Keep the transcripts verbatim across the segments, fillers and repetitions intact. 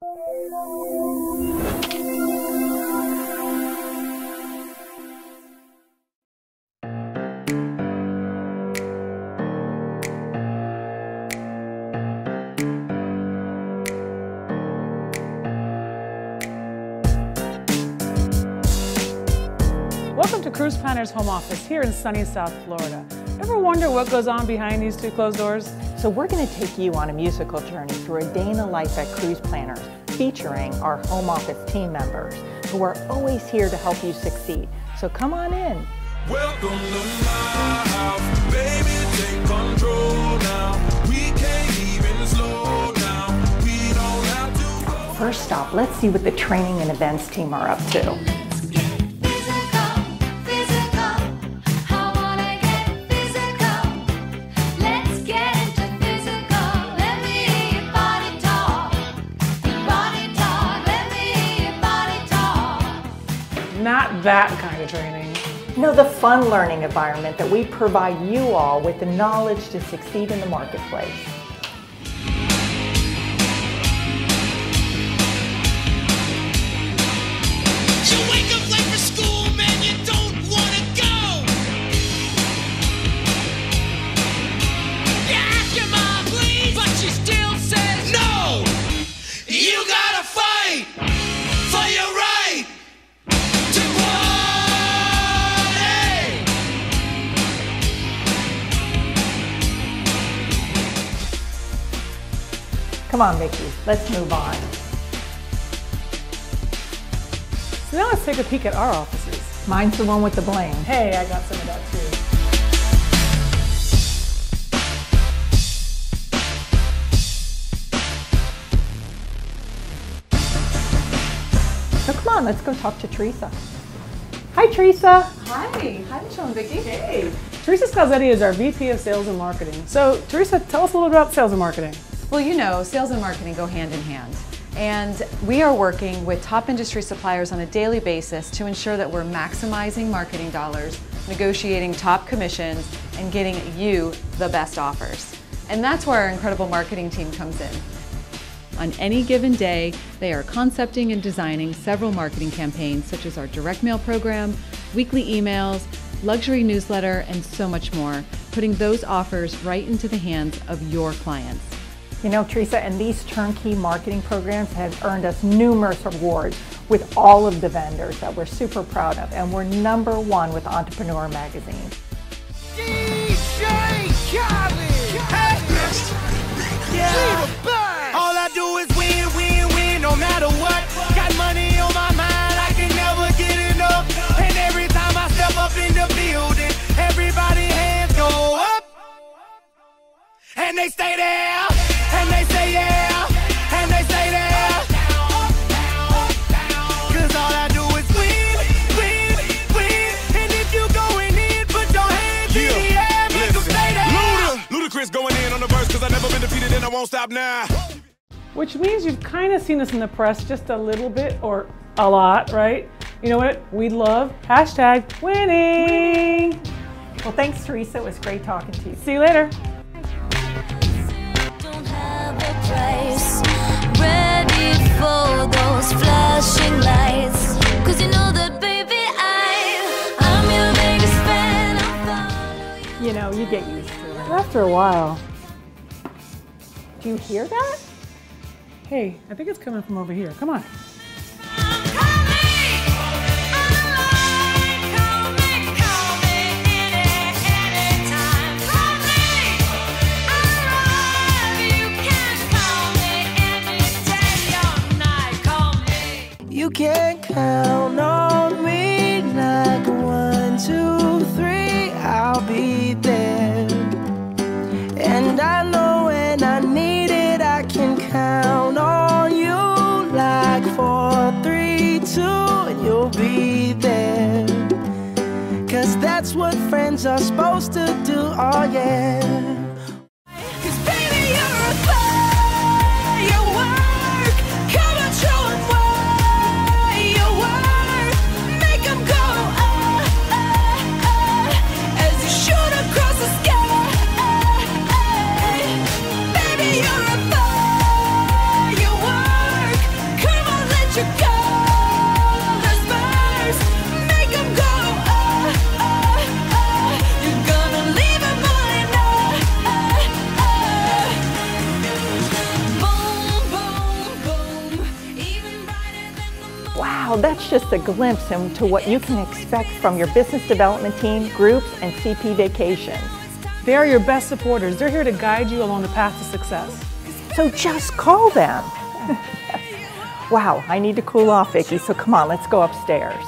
Welcome to Cruise Planner's home office here in sunny South Florida. Ever wonder what goes on behind these two closed doors? So we're going to take you on a musical journey through a day in the life at Cruise Planners, featuring our home office team members who are always here to help you succeed. So come on in. Welcome to my house, baby, take control now. We can't even slow down. We don't have to go. First stop, let's see what the training and events team are up to. Not that kind of training. No, the fun learning environment that we provide you all with the knowledge to succeed in the marketplace. You wake up late for school, man, you don't want to go. You ask your mom, please, but she still says no. You gotta fight for your right to party. Come on, Mickey, let's move on. So now let's take a peek at our offices. Mine's the one with the bling. Hey, I got some of that too. So come on, let's go talk to Teresa. Hi, Teresa. Hi. Hi, Michelle and Vicki. Hey. Teresa Scalzetti is our V P of Sales and Marketing. So, Teresa, tell us a little bit about sales and marketing. Well, you know, sales and marketing go hand in hand. And we are working with top industry suppliers on a daily basis to ensure that we're maximizing marketing dollars, negotiating top commissions, and getting you the best offers. And that's where our incredible marketing team comes in. On any given day, they are concepting and designing several marketing campaigns, such as our direct mail program, weekly emails, luxury newsletter, and so much more, putting those offers right into the hands of your clients. You know, Teresa, and these turnkey marketing programs have earned us numerous awards with all of the vendors that we're super proud of, and we're number one with Entrepreneur Magazine. D J Khaled. Hey. Yeah. All I do is win, win, win, no matter what. Got money on my mind, I can never get enough. And every time I step up in the building, everybody hands go up. And they stay there, and they say yeah, and they say there. Cause all I do is win, win, win. And if you going in, put your hands in the air, make them stay there. Luda, Ludacris going in on the verse, cause I've never been defeated and I won't stop now. Which means you've kind of seen us in the press just a little bit or a lot, right? You know what? We love hashtag winning. Well, thanks, Teresa. It was great talking to you. See you later. Don't have a price. Ready for those flashing lights. Cause you know that, baby, I, I'm your biggest fan. I'll follow you. You know, you get used to it. After a while. Do you hear that? Hey, I think it's coming from over here. Come on. I'm coming. I'm coming, coming any, anytime. Call me. I'm you can call me any day or night. Call me. You can count on me like one, two, three, I'll be there. And I know when I need it, I can count on you like four, three, two, and you'll be there. Cause that's what friends are supposed to do, oh yeah. Cause baby, you're a firework. Come on, show 'em what you're worth. Make 'em go, oh, oh, oh, as you shoot across the sky. Baby, you're a firework. Wow, that's just a glimpse into what you can expect from your business development team, groups, and C P vacations. They are your best supporters. They're here to guide you along the path to success. So just call them. Wow, I need to cool off, Vicki, so come on, let's go upstairs.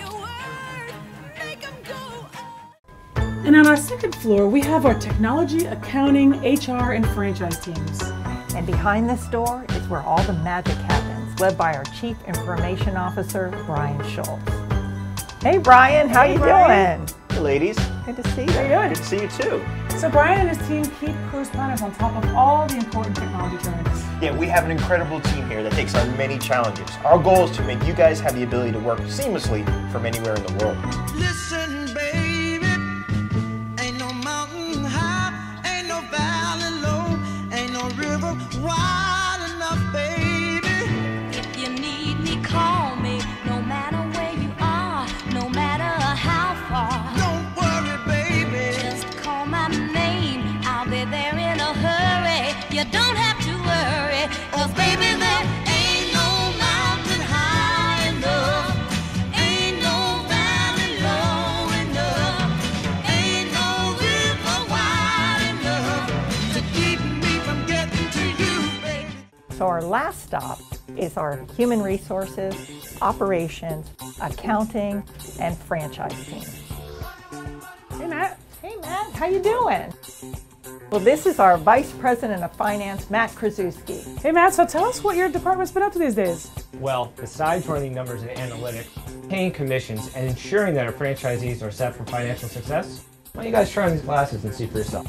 And on our second floor, we have our technology, accounting, H R, and franchise teams. And behind this door is where all the magic happens, led by our Chief Information Officer, Brian Schultz. Hey, Brian, how Hey, you Brian. doing? Hey ladies, Good to see you. How you doing? good to see you too. So Brian and his team keep cruise planners on top of all the important technology trends. Yeah, we have an incredible team here that takes on many challenges. Our goal is to make you guys have the ability to work seamlessly from anywhere in the world. Listen, baby, ain't no mountain high, ain't no valley low, ain't no river wide enough, baby. If you need me, call me. No matter where you are, no matter how far. Don't worry, baby. Just call my name. I'll be there in a hurry. You don't have to worry. Cause baby, there ain't no mountain high enough. Ain't no valley low enough. Ain't no river wide enough To keep me from getting to you, baby. So our last stop is our human resources, operations, accounting, and franchise team. Hey, Matt. Hey, Matt, how you doing? Well, this is our Vice President of Finance, Matt Krasuski. Hey, Matt, so tell us what your department's been up to these days. Well, besides running numbers and analytics, paying commissions, and ensuring that our franchisees are set for financial success, why don't you guys try on these glasses and see for yourself?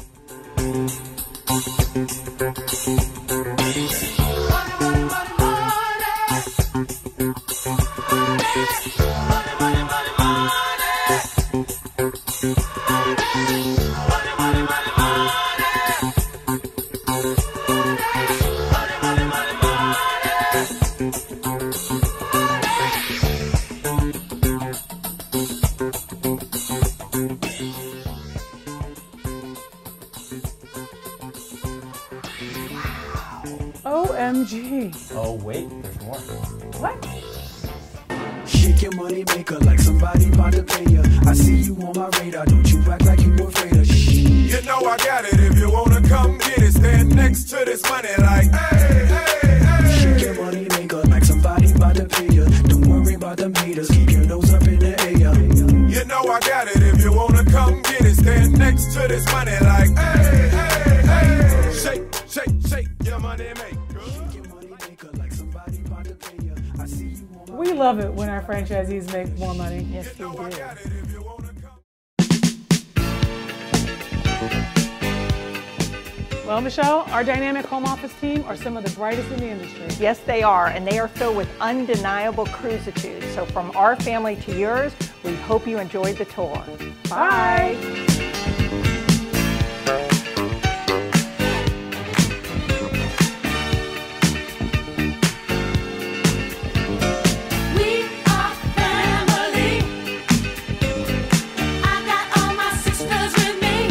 O M G. Oh, wait, there's more. What? Shake your money maker like somebody about to pay ya. I see you on my radar, don't you act like you afraid of shit. You know I got it. If you wanna come get it, stand next to this money like, hey, hey, hey. Shake your money maker like somebody about to pay ya. Don't worry about them haters, keep your nose up in the air. You know I got it. If you wanna come get it, stand next to this money like, hey, hey, hey. Shake, shake, shake your money maker. Shake your money maker like somebody about to pay ya. I see you on my We love it when our franchisees make more money. Yes, we You know I do. got it. If you wanna come. Well, Michelle, our dynamic home office team are some of the brightest in the industry. Yes, they are, and they are filled with undeniable cruisitude. So from our family to yours, we hope you enjoyed the tour. Bye. We are family. I got all my sisters with me.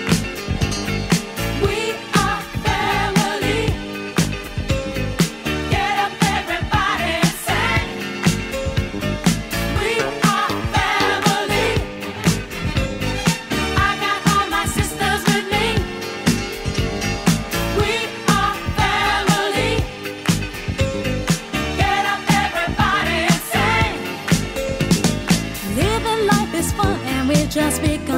We are family. Get up, everybody, and sing. We are family. I got all my sisters with me. We are family. Get up, everybody, and sing. Living life is fun, and we're just begun.